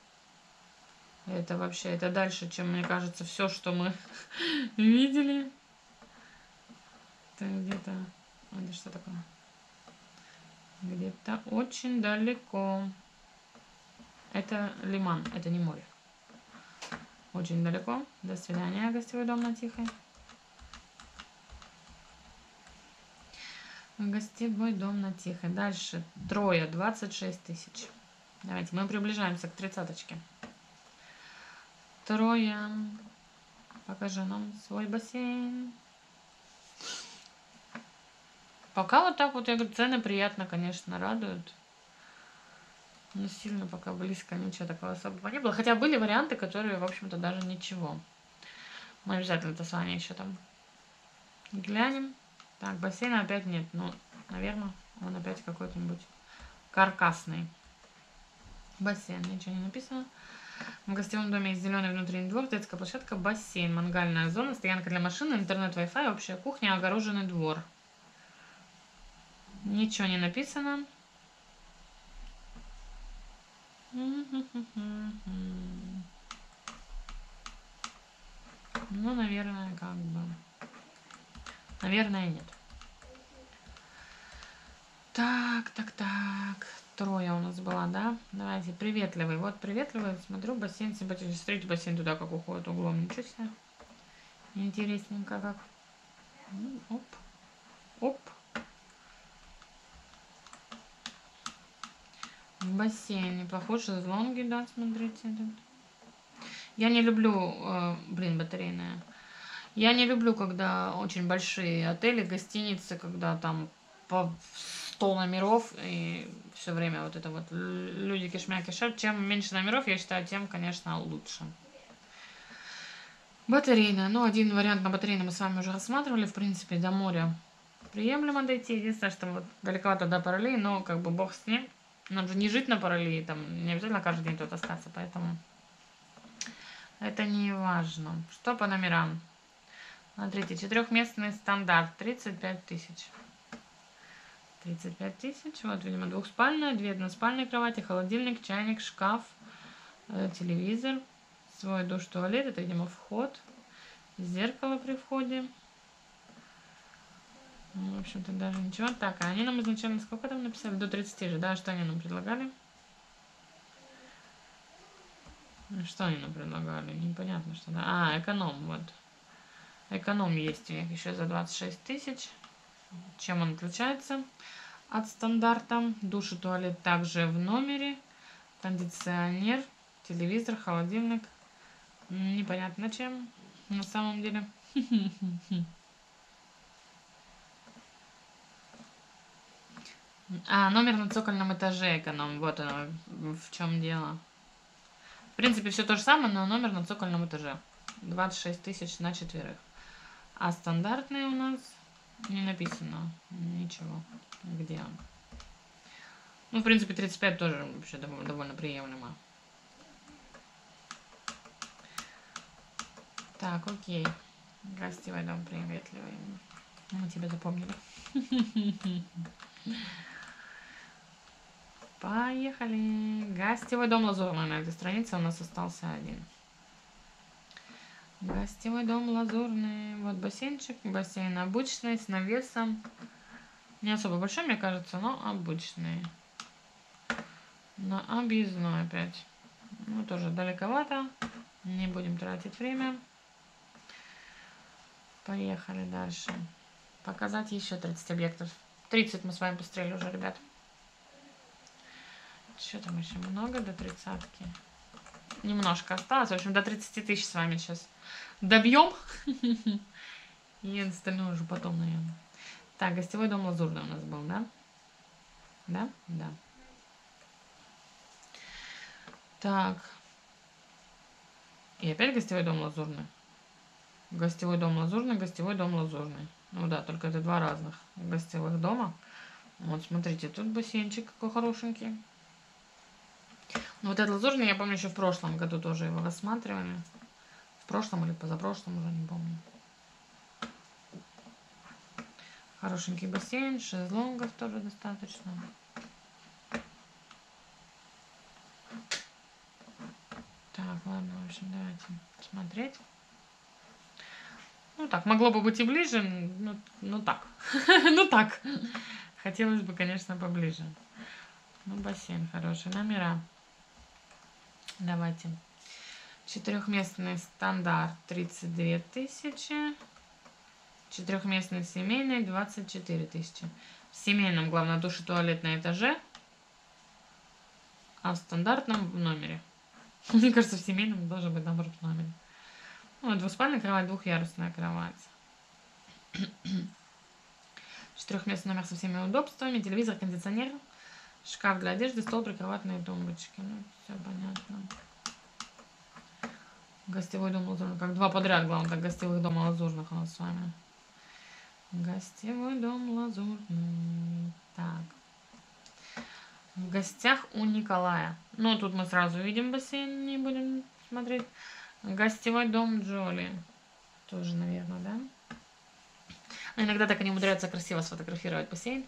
Это вообще, это дальше, чем, мне кажется, все, что мы видели. Это где-то... Это что такое? Где-то очень далеко. Это лиман, это не море. Очень далеко. До свидания, гостевой дом на Тихой. Гостевой дом на Тихой. Дальше Троя, 26 тысяч. Давайте, мы приближаемся к 30-очке. Троя. Покажи нам свой бассейн. Пока вот так вот, я говорю, цены приятно, конечно, радуют. Но сильно пока близко ничего такого особого не было. Хотя были варианты, которые, в общем-то, даже ничего. Мы обязательно это с вами еще там глянем. Так, бассейна опять нет. Ну, наверное, он опять какой-нибудь каркасный. Бассейн, ничего не написано. В гостевом доме есть зеленый внутренний двор, детская площадка, бассейн, мангальная зона, стоянка для машин, интернет, Wi-Fi, общая кухня, огороженный двор. Ничего не написано. Ну, наверное, как бы. Наверное, нет. Так. Троя у нас была, да? Давайте, приветливый. Вот приветливый. Смотрю, бассейн симпатичный. Смотрите, бассейн туда как уходит углом. Ничего себе. Интересненько как. Оп. Бассейн неплохой, шезлонги, да, смотрите. Тут. Я не люблю, батарейная. Я не люблю, когда очень большие отели, гостиницы, когда там по 100 номеров и все время вот это вот люди кишмя кишат. Чем меньше номеров, я считаю, тем, конечно, лучше. Батарейная. Ну, один вариант на батарейном мы с вами уже рассматривали. В принципе, до моря приемлемо дойти. Единственное, что вот далековато до Паралии, но как бы бог с ним. Нам же не жить на Паралии, там не обязательно каждый день тут остаться, поэтому это не важно. Что по номерам? Смотрите, 4-местный стандарт, 35 тысяч. 35 тысяч, вот, видимо, двухспальная, 2 односпальные кровати, холодильник, чайник, шкаф, телевизор, свой душ, туалет, это, видимо, вход, зеркало при входе. Ну, в общем-то, даже ничего. Так, а они нам изначально сколько там написали? До 30 же, да? Что они нам предлагали? Что они нам предлагали? Непонятно, что, да. А, эконом, вот. Эконом есть у них еще за 26 тысяч. Чем он отличается от стандарта? Душ и туалет также в номере. Кондиционер, телевизор, холодильник. Непонятно чем на самом деле. А, номер на цокольном этаже эконом. Вот оно, в чем дело. В принципе, все то же самое, но номер на цокольном этаже. 26 тысяч на 4. А стандартный у нас не написано ничего. Где он? Ну, в принципе, 35 тоже вообще довольно приемлемо. Так, окей. Гостевой дом приветливый. Мы тебя запомнили. Поехали. Гостевой дом Лазурный. На этой странице у нас остался один. Гостевой дом Лазурный. Вот бассейнчик. Бассейн обычный, с навесом. Не особо большой, мне кажется, но обычный. На объездной опять. Ну, тоже далековато. Не будем тратить время. Поехали дальше. Показать еще 30 объектов. 30 мы с вами пострелили уже, ребят. Что там еще много до 30-ки? Немножко осталось. В общем, до 30 тысяч с вами сейчас добьем. И остальное уже потом, наверное. Так, гостевой дом Лазурный у нас был, да? Да? Да. Так. И опять гостевой дом Лазурный. Гостевой дом Лазурный, гостевой дом Лазурный. Ну да, только это два разных гостевых дома. Вот, смотрите, тут бассейнчик какой хорошенький. Ну, вот этот Лазурный, я помню, еще в прошлом году тоже его рассматривали. В прошлом или позапрошлом, уже не помню. Хорошенький бассейн, шезлонгов тоже достаточно. Так, ладно, в общем, давайте смотреть. Ну так, могло бы быть и ближе, ну так. Ну так. Хотелось бы, конечно, поближе. Ну, бассейн хороший. Номера. Давайте. 4-местный стандарт 32 тысячи. 4-местный семейный 24 тысячи. В семейном, главное, душ и туалет на этаже. А в стандартном в номере. Мне кажется, в семейном должен быть, наоборот, в номере. Ну, двуспальная кровать, двухъярусная кровать. 4-местный номер со всеми удобствами. Телевизор, кондиционер. Шкаф для одежды, стол, прикроватные тумбочки. Ну, все понятно. Гостевой дом Лазурный. Как два подряд, главное, так гостевых дома Лазурных у нас с вами. Гостевой дом Лазурный. Так. В гостях у Николая. Ну, тут мы сразу видим бассейн, не будем смотреть. Гостевой дом Джоли. Тоже, наверное, да? А иногда так они умудряются красиво сфотографировать бассейн.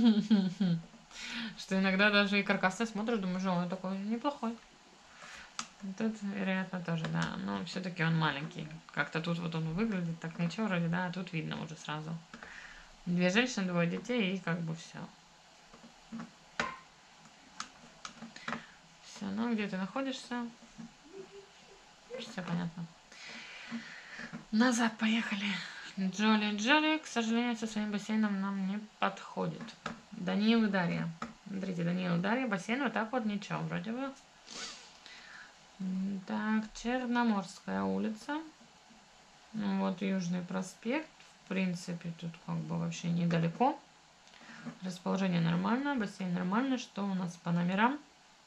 Что иногда даже и каркасный смотришь, думаешь, он такой неплохой. Тут, вероятно, тоже, да. Но все-таки он маленький. Как-то тут вот он выглядит, так ничего вроде, да. Тут видно уже сразу. 2 женщины, 2 детей и как бы все. Все, ну где ты находишься? Все понятно. Назад поехали. Джоли, к сожалению, со своим бассейном нам не подходит. Даниил и Дарья. Смотрите, Даниил, Дарья, бассейн, вот так вот ничего, вроде бы. Так, Черноморская улица. Вот Южный проспект. В принципе, тут как бы вообще недалеко. Расположение нормально, бассейн нормально. Что у нас по номерам?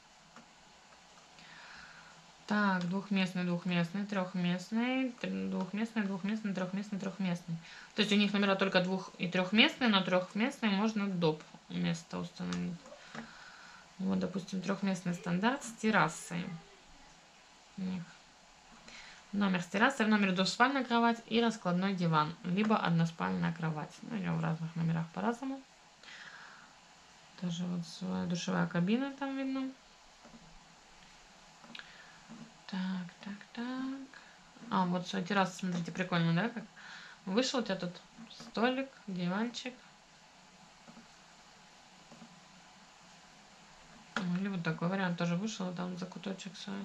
Так, двухместный, трехместный, двухместный, трехместный. То есть у них номера только двух- и трехместные, но трехместный можно доп. Место установить. Вот, допустим, трехместный стандарт с террасой. У них номер с террасой, в номере двуспальная кровать и раскладной диван, либо односпальная кровать. Ну, идем в разных номерах по-разному. Тоже вот своя душевая кабина там видно. Так. А, вот своя терраса, смотрите, прикольно, да? Как вышел у тебя тут столик, диванчик. Или вот такой вариант тоже вышел, там закуточек свой.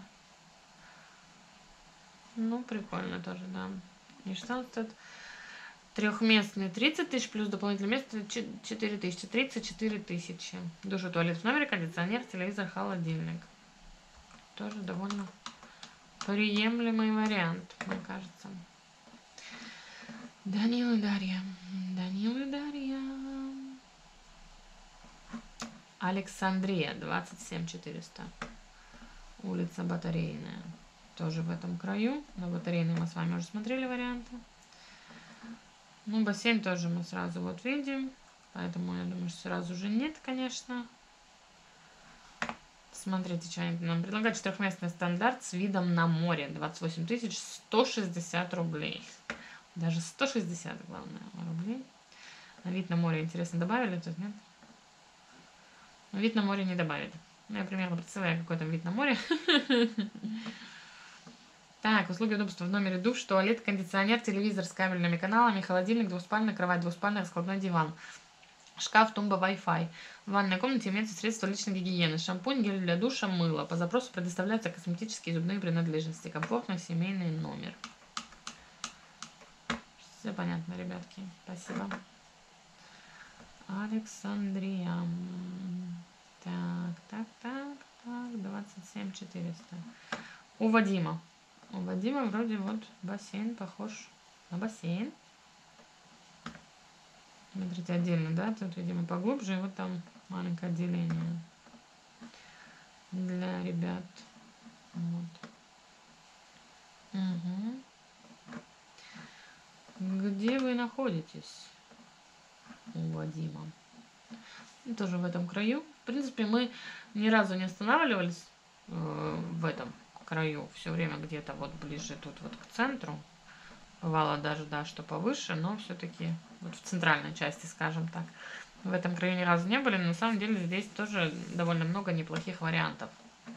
Ну, прикольно тоже, да. И что он стоит? Трехместный 30 тысяч, плюс дополнительное место 4 тысячи. 34 тысячи. Душ, туалет в номере, кондиционер, телевизор, холодильник. Тоже довольно приемлемый вариант, мне кажется. Данил и Дарья. Александрия, 27400. Улица Батарейная. Тоже в этом краю. На Батарейной мы с вами уже смотрели варианты. Ну, бассейн тоже мы сразу вот видим. Поэтому я думаю, что сразу же нет, конечно. Смотрите, что они нам предлагают. Четырехместный стандарт с видом на море. 28 160 рублей. Даже 160, главное, рублей. На вид на море, интересно, добавили тут, нет? Но вид на море не добавили. Ну, я примерно представляю, какой там вид на море. Так, услуги удобства в номере: душ, туалет, кондиционер, телевизор с кабельными каналами, холодильник, двуспальная кровать, двуспальный раскладной диван, шкаф, тумба, Wi-Fi. В ванной комнате имеются средства личной гигиены: шампунь, гель для душа, мыло. По запросу предоставляются косметические и зубные принадлежности. Комфортный семейный номер. Все понятно, ребятки. Спасибо. Александрия. Так. 27 400. У Вадима вроде вот бассейн похож на бассейн. Смотрите, отдельно, да? Тут, видимо, поглубже. И вот там маленькое отделение для ребят. Вот. Угу. Где вы находитесь? У Вадима. Тоже в этом краю. В принципе, мы ни разу не останавливались в этом краю. Все время где-то вот ближе тут вот к центру. Бывало даже, да, что повыше, но все-таки вот в центральной части, скажем так. В этом краю ни разу не были, но на самом деле здесь тоже довольно много неплохих вариантов.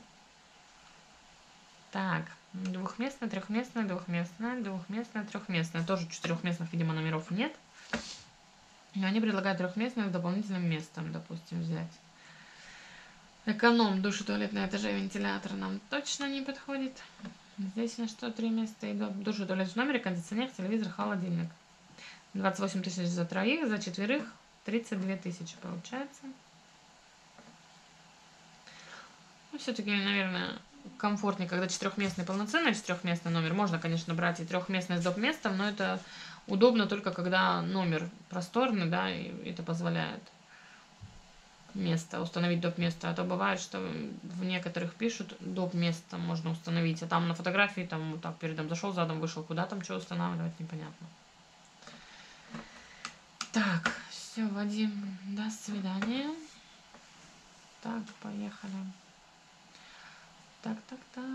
Так, двухместная, трехместная, трехместная. Тоже четырехместных, видимо, номеров нет. Но они предлагают трехместных с дополнительным местом, допустим, взять. Эконом, душ и туалет на этаже, вентилятор нам точно не подходит. Здесь на что 3 места. И душ и туалет в номере, кондиционер, телевизор, холодильник. 28 тысяч за троих, за четверых 32 тысячи получается. Ну, все-таки, наверное, комфортнее, когда четырехместный, полноценный четырехместный номер. Можно, конечно, брать и трехместный с доп. Местом, но это удобно только когда номер просторный, да, и это позволяет место, установить доп. Место. А то бывает, что в некоторых пишут доп. Место можно установить, а там на фотографии там вот так передом зашел, задом вышел, куда там что устанавливать, непонятно. Так, все, Вадим, до свидания. Так, поехали. Так.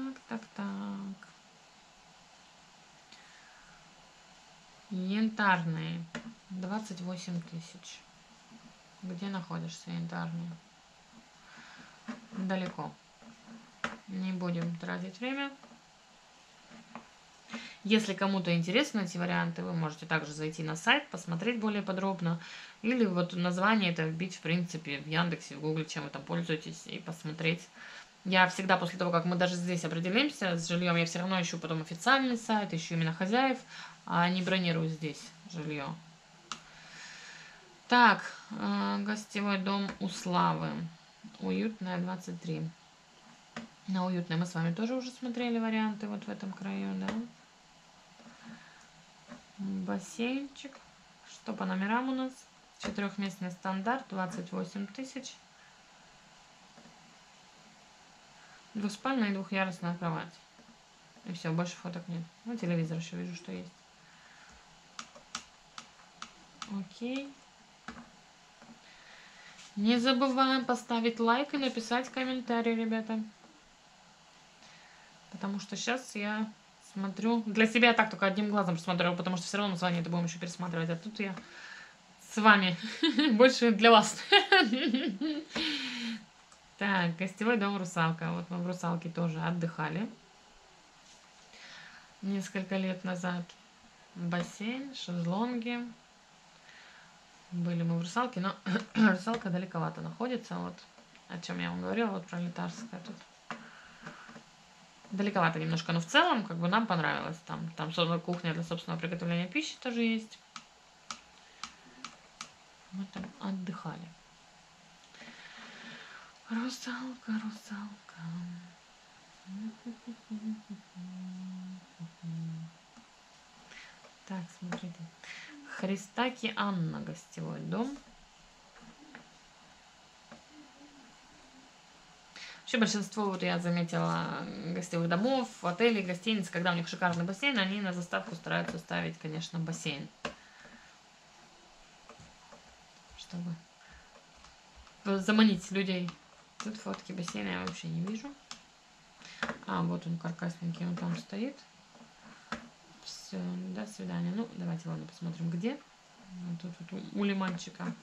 Янтарные. 28 тысяч. Где находишься, Янтарный? Далеко. Не будем тратить время. Если кому-то интересны эти варианты, вы можете также зайти на сайт, посмотреть более подробно. Или вот название это вбить, в принципе, в Яндексе, в Гугле, чем вы там пользуетесь, и посмотреть. Я всегда после того, как мы даже здесь определимся с жильем, я все равно ищу потом официальный сайт, ищу именно хозяев, а не бронирую здесь жилье. Так, гостевой дом у Славы. Уютная 23. На уютной мы с вами тоже уже смотрели варианты вот в этом краю, да. Бассейнчик. Что по номерам у нас? Четырехместный стандарт, 28 тысяч. Двухспальная и двухъярусная кровать. И все, больше фоток нет. Ну, телевизор еще вижу, что есть. Окей. Не забываем поставить лайк и написать комментарий, ребята. Потому что сейчас я смотрю... Для себя я так только одним глазом смотрю, потому что все равно мы с вами это будем еще пересматривать. А тут я с вами больше для вас. Так, гостевой дом «Русалка». Вот мы в «Русалке» тоже отдыхали. Несколько лет назад. Бассейн, шезлонги. Были мы в «Русалке», но «Русалка» далековато находится. Вот о чем я вам говорила, вот пролетарская тут. Далековато немножко, но в целом как бы нам понравилось. Там кухня для собственного приготовления пищи тоже есть. Мы там отдыхали. «Русалка, русалка». Так, смотрите. Христаки Анна, гостевой дом. Вообще большинство, вот я заметила, гостевых домов, отелей, гостиниц, когда у них шикарный бассейн, они на заставку стараются ставить, конечно, бассейн. Чтобы заманить людей. Тут фотки бассейна я вообще не вижу. А, вот он каркасненький, он там стоит. Все, до свидания. Ну, давайте, ладно, посмотрим, где. Вот тут вот у лиманчика.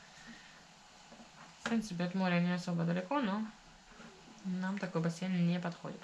В принципе, от моря не особо далеко, но нам такой бассейн не подходит.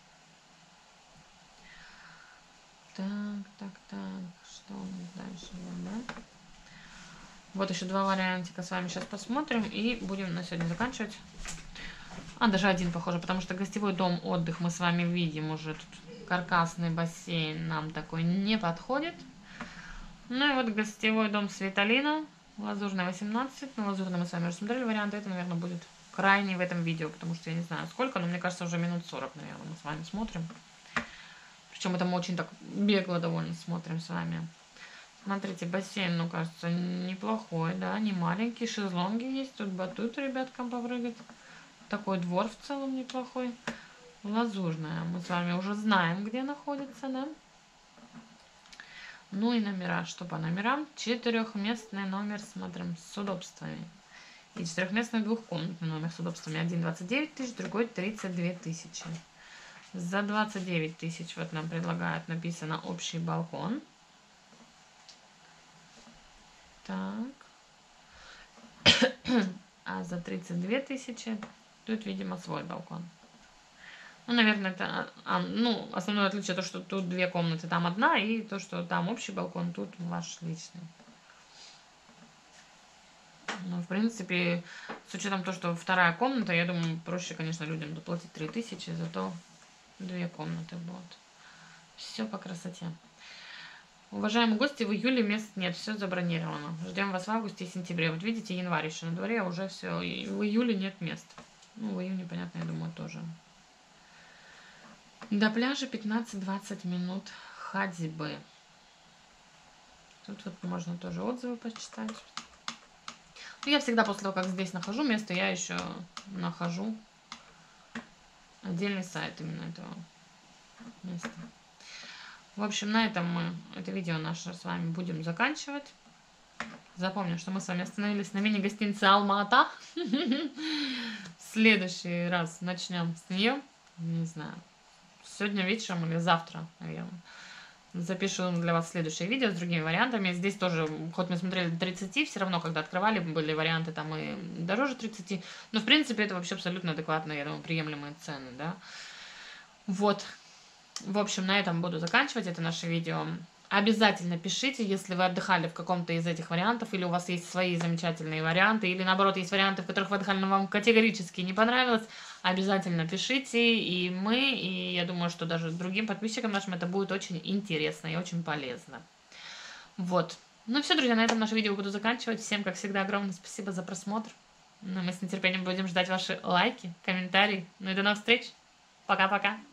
Так. Что у нас дальше? Да? Вот еще два вариантика с вами сейчас посмотрим. И будем на сегодня заканчивать. Даже один, похоже, потому что гостевой дом отдых мы с вами видим уже. Тут каркасный бассейн нам такой не подходит. Ну и вот гостевой дом Светалина. Лазурная 18. Ну, лазурный мы с вами рассмотрели варианты. Это, наверное, будет крайний в этом видео, потому что я не знаю сколько, но мне кажется, уже минут 40, наверное, мы с вами смотрим. Причем это мы очень так бегло довольно смотрим с вами. Смотрите, бассейн, ну, кажется, неплохой, да, не маленький. Шезлонги есть, тут батут ребяткам попрыгать. Такой двор в целом неплохой. Лазурная. Мы с вами уже знаем, где находится, да? Ну и номера. Что по номерам? Четырехместный номер, смотрим, с удобствами. И четырехместный двухкомнатный номер с удобствами. Один 29 тысяч, другой 32 тысячи. За 29 тысяч вот нам предлагают, написано, общий балкон. Так. А за 32 тысячи тут, видимо, свой балкон. Ну, наверное, это... ну, основное отличие то, что тут две комнаты, там одна, и то, что там общий балкон, тут ваш личный. Ну, в принципе, с учетом того, что вторая комната, я думаю, проще, конечно, людям доплатить 3000, зато две комнаты будут. Все по красоте. Уважаемые гости, в июле мест нет, все забронировано. Ждем вас в августе и сентябре. Вот видите, январь еще на дворе, а уже все. И в июле нет мест. Ну, в июне, понятно, я думаю, тоже. До пляжа 15-20 минут ходьбы. Тут вот можно тоже отзывы почитать. Ну, я всегда после того, как здесь нахожу место, я еще нахожу отдельный сайт именно этого места. В общем, на этом мы это видео наше с вами будем заканчивать. Запомню, что мы с вами остановились на мини-гостинице Алма-Ата. В следующий раз начнем с нее. Не знаю, сегодня вечером или завтра, наверное. Запишу для вас следующее видео с другими вариантами. Здесь тоже, хоть мы смотрели до 30, все равно, когда открывали, были варианты там и дороже 30. Но, в принципе, это вообще абсолютно адекватные, я думаю, приемлемые цены, да. Вот. В общем, на этом буду заканчивать это наше видео. Обязательно пишите, если вы отдыхали в каком-то из этих вариантов, или у вас есть свои замечательные варианты, или наоборот, есть варианты, в которых вы отдыхали, но вам категорически не понравилось. Обязательно пишите, и мы, и я думаю, что даже другим подписчикам нашим это будет очень интересно и очень полезно. Вот. Ну все, друзья, на этом наше видео буду заканчивать. Всем, как всегда, огромное спасибо за просмотр. Ну, мы с нетерпением будем ждать ваши лайки, комментарии. Ну и до новых встреч. Пока-пока.